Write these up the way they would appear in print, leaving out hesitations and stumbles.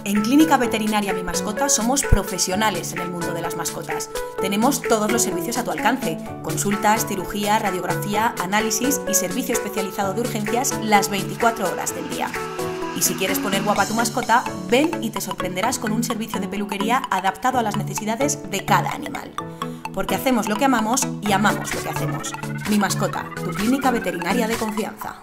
En Clínica Veterinaria Mi Mascota somos profesionales en el mundo de las mascotas. Tenemos todos los servicios a tu alcance: consultas, cirugía, radiografía, análisis y servicio especializado de urgencias las 24 horas del día. Y si quieres poner guapa a tu mascota, ven y te sorprenderás con un servicio de peluquería adaptado a las necesidades de cada animal. Porque hacemos lo que amamos y amamos lo que hacemos. Mi Mascota, tu clínica veterinaria de confianza.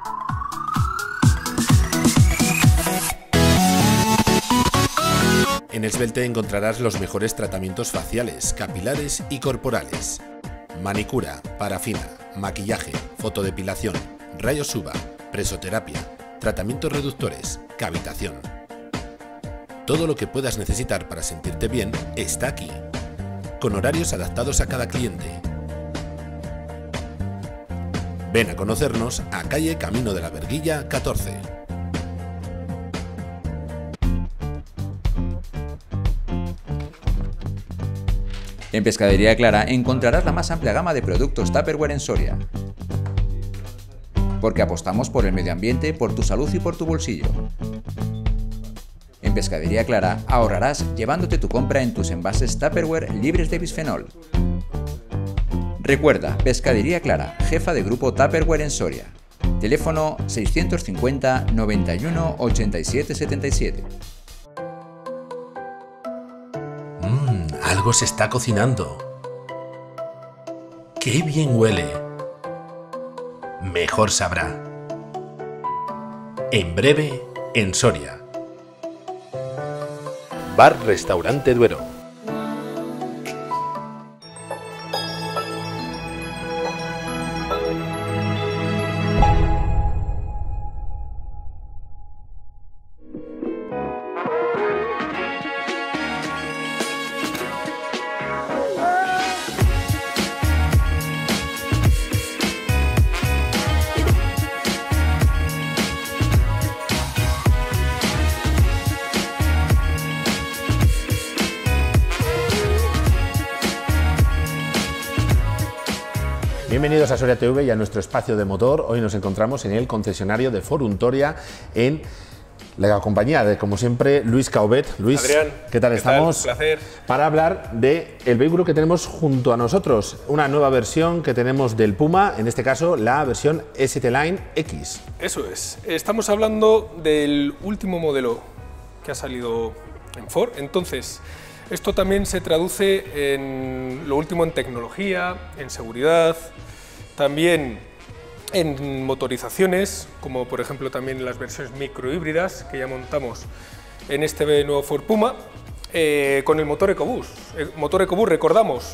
En Esbelte encontrarás los mejores tratamientos faciales, capilares y corporales. Manicura, parafina, maquillaje, fotodepilación, rayos UVA, presoterapia, tratamientos reductores, cavitación. Todo lo que puedas necesitar para sentirte bien está aquí, con horarios adaptados a cada cliente. Ven a conocernos a calle Camino de la Verguilla 14. En Pescadería Clara encontrarás la más amplia gama de productos Tupperware en Soria. Porque apostamos por el medio ambiente, por tu salud y por tu bolsillo. En Pescadería Clara ahorrarás llevándote tu compra en tus envases Tupperware libres de bisfenol. Recuerda, Pescadería Clara, jefa de grupo Tupperware en Soria. Teléfono 650 91 87 77. Algo se está cocinando. ¡Qué bien huele! Mejor sabrá. En breve, en Soria. Bar Restaurante Duero. Bienvenidos a Soria TV y a nuestro espacio de motor. Hoy nos encontramos en el concesionario de Foruntoria en la compañía de, como siempre, Luis Caubet. Luis, Adrián, ¿qué tal estamos? Un placer. Para hablar del vehículo que tenemos junto a nosotros, una nueva versión que tenemos del Puma, en este caso la versión ST-Line X. Eso es. Estamos hablando del último modelo que ha salido en Ford. Entonces, esto también se traduce en lo último en tecnología, en seguridad, también en motorizaciones, como por ejemplo también en las versiones microhíbridas que ya montamos en este nuevo Ford Puma, con el motor EcoBoost. El motor EcoBoost, recordamos,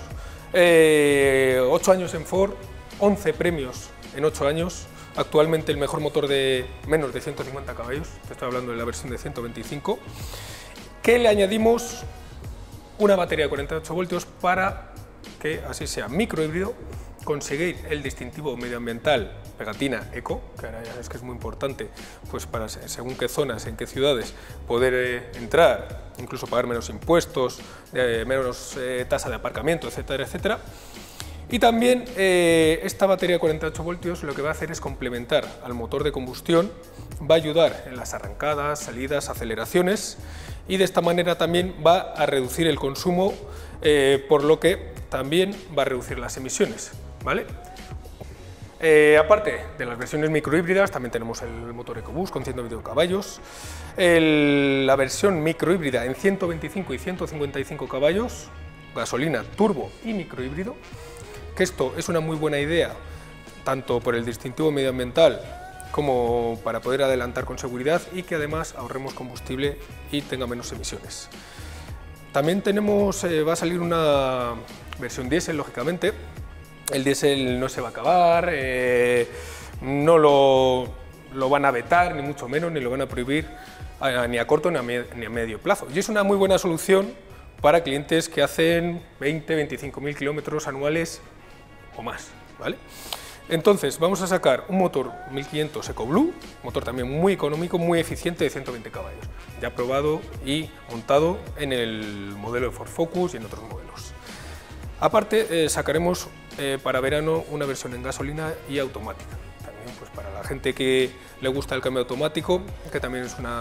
8 años en Ford, 11 premios en 8 años, actualmente el mejor motor de menos de 150 caballos, te estoy hablando de la versión de 125, que le añadimos una batería de 48 voltios para que así sea microhíbrido, conseguir el distintivo medioambiental pegatina Eco, que ahora ya es que es muy importante, pues para según qué zonas, en qué ciudades, poder entrar, incluso pagar menos impuestos, menos tasa de aparcamiento, etcétera, etcétera. Y también esta batería de 48 voltios lo que va a hacer es complementar al motor de combustión, va a ayudar en las arrancadas, salidas, aceleraciones, y de esta manera también va a reducir el consumo, por lo que también va a reducir las emisiones, ¿vale? Aparte de las versiones microhíbridas, también tenemos el motor EcoBoost con 122 caballos, la versión microhíbrida en 125 y 155 caballos, gasolina, turbo y microhíbrido, que esto es una muy buena idea, tanto por el distintivo medioambiental como para poder adelantar con seguridad y que además ahorremos combustible y tenga menos emisiones. También tenemos, va a salir una versión diésel, lógicamente. El diésel no se va a acabar, no lo van a vetar, ni mucho menos, ni lo van a prohibir ni a corto ni a medio plazo. Y es una muy buena solución para clientes que hacen 20-25.000 kilómetros anuales o más, ¿vale? Entonces, vamos a sacar un motor 1500 EcoBlue, motor también muy económico, muy eficiente, de 120 caballos, ya probado y montado en el modelo de Ford Focus y en otros modelos. Aparte, sacaremos para verano una versión en gasolina y automática, también pues para la gente que le gusta el cambio automático, que también es una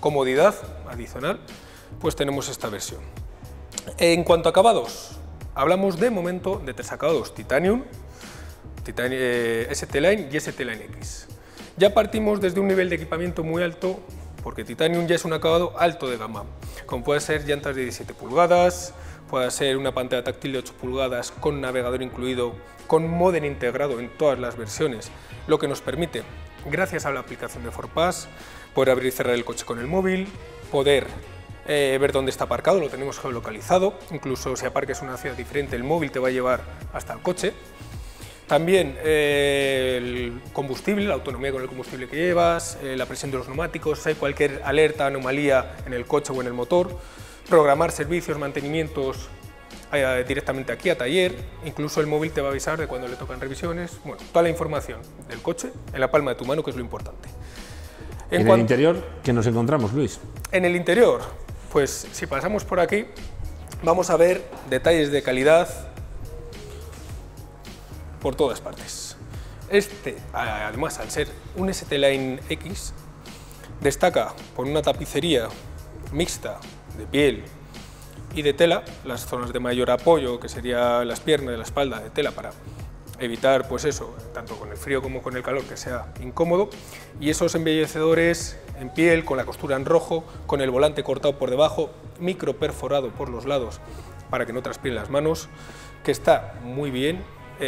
comodidad adicional, pues tenemos esta versión. En cuanto a acabados, hablamos de momento de 3 acabados: Titanium, ST-Line y ST-Line X. Ya partimos desde un nivel de equipamiento muy alto, porque Titanium ya es un acabado alto de gama, como puede ser llantas de 17 pulgadas, puede ser una pantalla táctil de 8 pulgadas con navegador incluido, con módem integrado en todas las versiones, lo que nos permite, gracias a la aplicación de ForPass, poder abrir y cerrar el coche con el móvil, poder ver dónde está aparcado, lo tenemos geolocalizado, incluso si aparques en una ciudad diferente, el móvil te va a llevar hasta el coche. También el combustible, la autonomía con el combustible que llevas, la presión de los neumáticos, si hay cualquier alerta, anomalía en el coche o en el motor, programar servicios, mantenimientos directamente aquí a taller, incluso el móvil te va a avisar de cuando le tocan revisiones, bueno, toda la información del coche en la palma de tu mano, que es lo importante. En el interior, ¿qué nos encontramos, Luis? En el interior, pues si pasamos por aquí, vamos a ver detalles de calidad por todas partes. Además, al ser un ST-Line X, destaca por una tapicería mixta de piel y de tela, las zonas de mayor apoyo, que serían las piernas y la espalda, de tela, para evitar, pues eso, tanto con el frío como con el calor, que sea incómodo, y esos embellecedores en piel, con la costura en rojo, con el volante cortado por debajo, micro perforado por los lados para que no transpiren las manos, que está muy bien,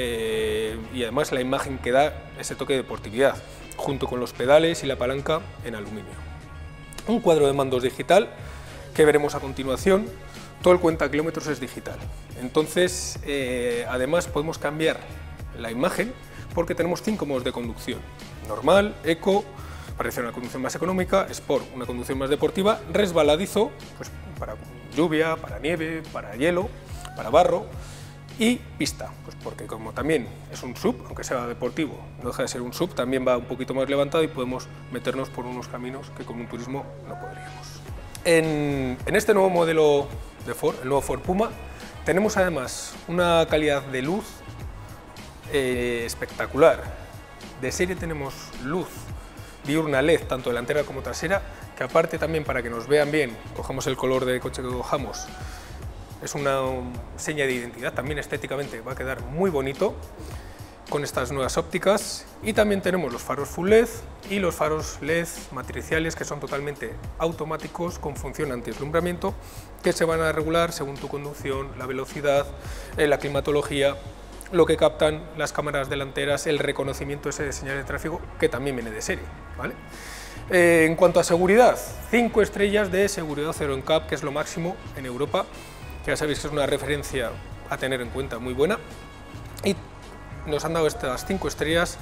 y además la imagen que da ese toque de deportividad, junto con los pedales y la palanca en aluminio. Un cuadro de mandos digital que veremos a continuación. Todo el cuenta kilómetros es digital, entonces además podemos cambiar la imagen porque tenemos 5 modos de conducción: normal, eco, para hacer una conducción más económica, sport, una conducción más deportiva, resbaladizo, pues para lluvia, para nieve, para hielo, para barro, y pista, pues porque como también es un SUV, aunque sea deportivo, no deja de ser un SUV, también va un poquito más levantado y podemos meternos por unos caminos que con un turismo no podríamos. En este nuevo modelo de Ford, el nuevo Ford Puma, tenemos además una calidad de luz espectacular. De serie tenemos luz diurna LED, tanto delantera como trasera, que aparte también, para que nos vean bien, cojamos el color de coche que cojamos, es una seña de identidad, también estéticamente va a quedar muy bonito con estas nuevas ópticas. Y también tenemos los faros Full LED y los faros LED matriciales, que son totalmente automáticos con función anti-deslumbramiento, que se van a regular según tu conducción, la velocidad, la climatología, lo que captan las cámaras delanteras, el reconocimiento ese de señales de tráfico, que también viene de serie, ¿vale? En cuanto a seguridad, 5 estrellas de seguridad 0 NCAP, que es lo máximo en Europa, que ya sabéis que es una referencia a tener en cuenta muy buena, y nos han dado estas 5 estrellas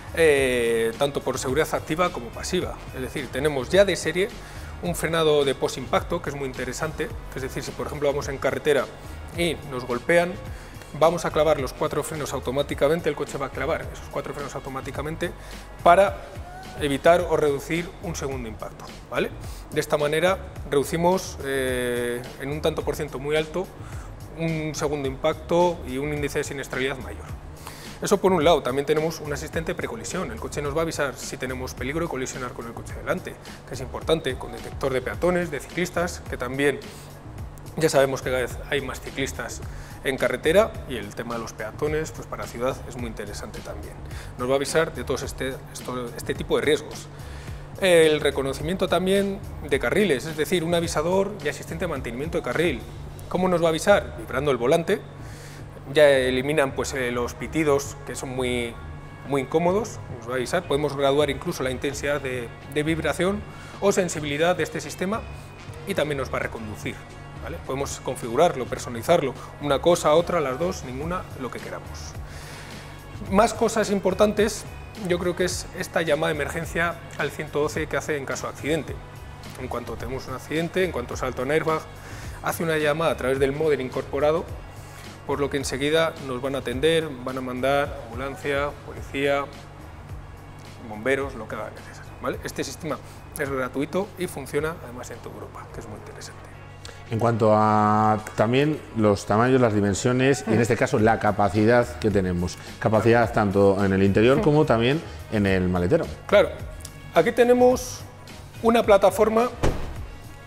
tanto por seguridad activa como pasiva. Es decir, tenemos ya de serie un frenado de post-impacto, que es muy interesante, es decir, si por ejemplo vamos en carretera y nos golpean, vamos a clavar los 4 frenos automáticamente, el coche va a clavar esos 4 frenos automáticamente para evitar o reducir un segundo impacto, ¿vale? De esta manera reducimos en un tanto por ciento muy alto un segundo impacto y un índice de siniestralidad mayor. Eso por un lado. También tenemos un asistente precolisión. El coche nos va a avisar si tenemos peligro de colisionar con el coche delante, que es importante, con detector de peatones, de ciclistas, que también ya sabemos que cada vez hay más ciclistas en carretera, y el tema de los peatones, pues para ciudad es muy interesante también. Nos va a avisar de todos este tipo de riesgos. El reconocimiento también de carriles, es decir, un avisador y asistente de mantenimiento de carril. ¿Cómo nos va a avisar? Vibrando el volante. Ya eliminan pues, los pitidos, que son muy incómodos, nos va a avisar. Podemos graduar incluso la intensidad de vibración o sensibilidad de este sistema, y también nos va a reconducir, ¿vale? Podemos configurarlo, personalizarlo, una cosa, otra, las dos, ninguna, lo que queramos. Más cosas importantes, yo creo que es esta llamada de emergencia al 112 que hace en caso de accidente. En cuanto tenemos un accidente, en cuanto salta un airbag, hace una llamada a través del módem incorporado, por lo que enseguida nos van a atender, van a mandar ambulancia, policía, bomberos, lo que haga necesario, ¿vale? Este sistema es gratuito y funciona además en toda Europa, que es muy interesante. En cuanto a también los tamaños, las dimensiones y en este caso la capacidad que tenemos, capacidad tanto en el interior como también en el maletero. Claro, aquí tenemos una plataforma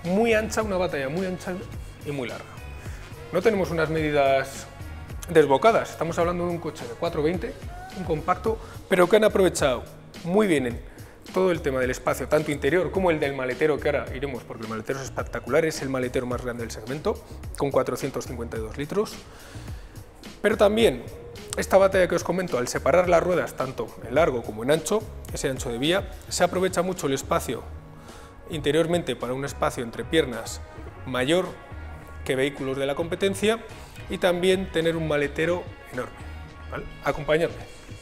muy ancha, una batalla muy ancha y muy larga. No tenemos unas medidas desbocadas, estamos hablando de un coche de 420, un compacto, pero que han aprovechado muy bien en todo el tema del espacio, tanto interior como el del maletero, que ahora iremos porque el maletero es espectacular, es el maletero más grande del segmento, con 452 litros. Pero también esta batalla que os comento, al separar las ruedas tanto en largo como en ancho, ese ancho de vía, se aprovecha mucho el espacio interiormente para un espacio entre piernas mayor que vehículos de la competencia y también tener un maletero enorme. ¿Vale? Acompañadme.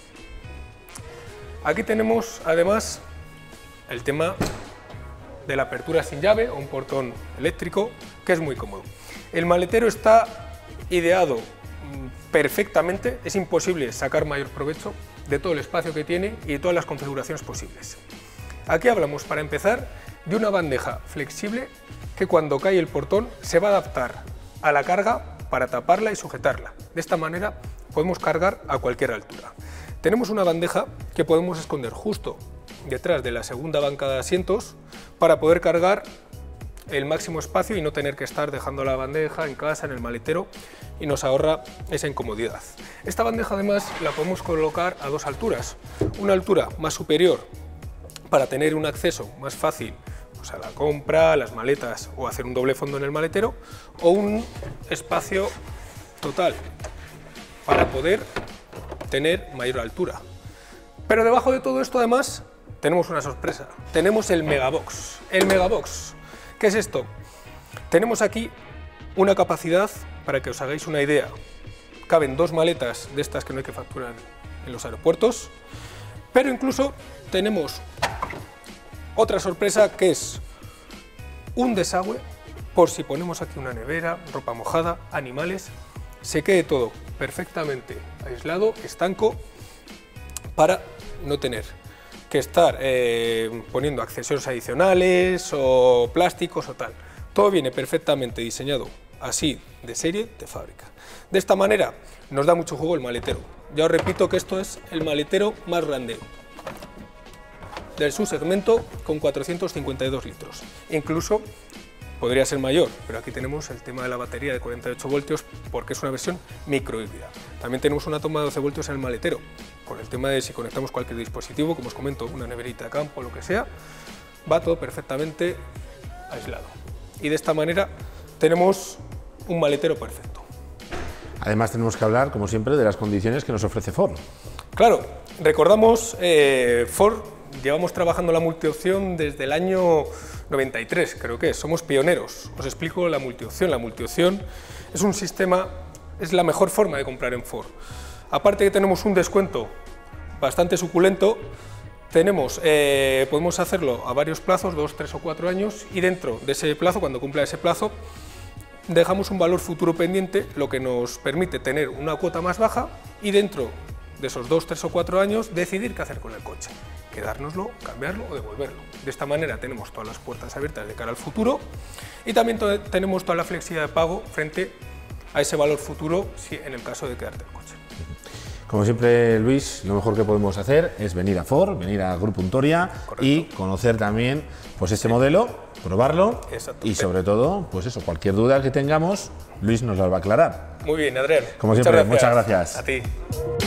Aquí tenemos además el tema de la apertura sin llave o un portón eléctrico, que es muy cómodo. El maletero está ideado perfectamente, es imposible sacar mayor provecho de todo el espacio que tiene y de todas las configuraciones posibles. Aquí hablamos, para empezar, de una bandeja flexible que cuando cae el portón se va a adaptar a la carga para taparla y sujetarla. De esta manera podemos cargar a cualquier altura. Tenemos una bandeja que podemos esconder justo detrás de la segunda banca de asientos para poder cargar el máximo espacio y no tener que estar dejando la bandeja en casa, en el maletero, y nos ahorra esa incomodidad. Esta bandeja además la podemos colocar a dos alturas, una altura más superior para tener un acceso más fácil pues a la compra, a las maletas o hacer un doble fondo en el maletero, o un espacio total para poder tener mayor altura. Pero debajo de todo esto además tenemos una sorpresa, tenemos el Megabox. El Megabox, ¿qué es esto? Tenemos aquí una capacidad, para que os hagáis una idea, caben dos maletas de estas que no hay que facturar en los aeropuertos, pero incluso tenemos otra sorpresa, que es un desagüe por si ponemos aquí una nevera, ropa mojada, animales, se quede todo perfectamente aislado, estanco, para no tener que estar poniendo accesorios adicionales o plásticos o tal. Todo viene perfectamente diseñado así, de serie, de fábrica. De esta manera nos da mucho juego el maletero. Ya os repito que esto es el maletero más grande del subsegmento, con 452 litros. Incluso podría ser mayor, pero aquí tenemos el tema de la batería de 48 voltios porque es una versión microhíbrida. También tenemos una toma de 12 voltios en el maletero, por el tema de si conectamos cualquier dispositivo, como os comento, una neverita de campo o lo que sea, va todo perfectamente aislado. Y de esta manera tenemos un maletero perfecto. Además tenemos que hablar, como siempre, de las condiciones que nos ofrece Ford. Claro, recordamos, Ford llevamos trabajando la multiopción desde el año 93, creo que es. Somos pioneros. Os explico la multiopción. La multiopción es un sistema, es la mejor forma de comprar en Ford. Aparte que tenemos un descuento bastante suculento, podemos hacerlo a varios plazos, 2, 3 o 4 años, y dentro de ese plazo, cuando cumpla ese plazo, dejamos un valor futuro pendiente, lo que nos permite tener una cuota más baja y dentro de esos 2, 3 o 4 años decidir qué hacer con el coche, quedárnoslo, cambiarlo o devolverlo. De esta manera tenemos todas las puertas abiertas de cara al futuro y también tenemos toda la flexibilidad de pago frente a ese valor futuro en el caso de quedarte el coche. Como siempre, Luis, lo mejor que podemos hacer es venir a Ford, venir a Grupo Untoria. Correcto. Y conocer también pues este modelo, probarlo y sobre todo, pues eso, cualquier duda que tengamos, Luis nos las va a aclarar. Muy bien, Adrián. Como siempre, muchas gracias. A ti.